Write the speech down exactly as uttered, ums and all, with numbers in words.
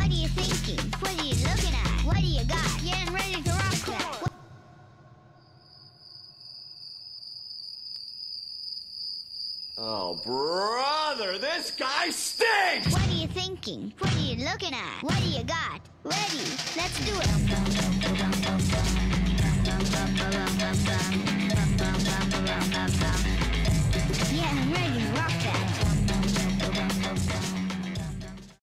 are you thinking? What are you looking at? What do you got? Getting ready to rock that. What Oh, brother, this guy stinks! What are you thinking? What are you looking at? What do you got? Ready? Let's do it.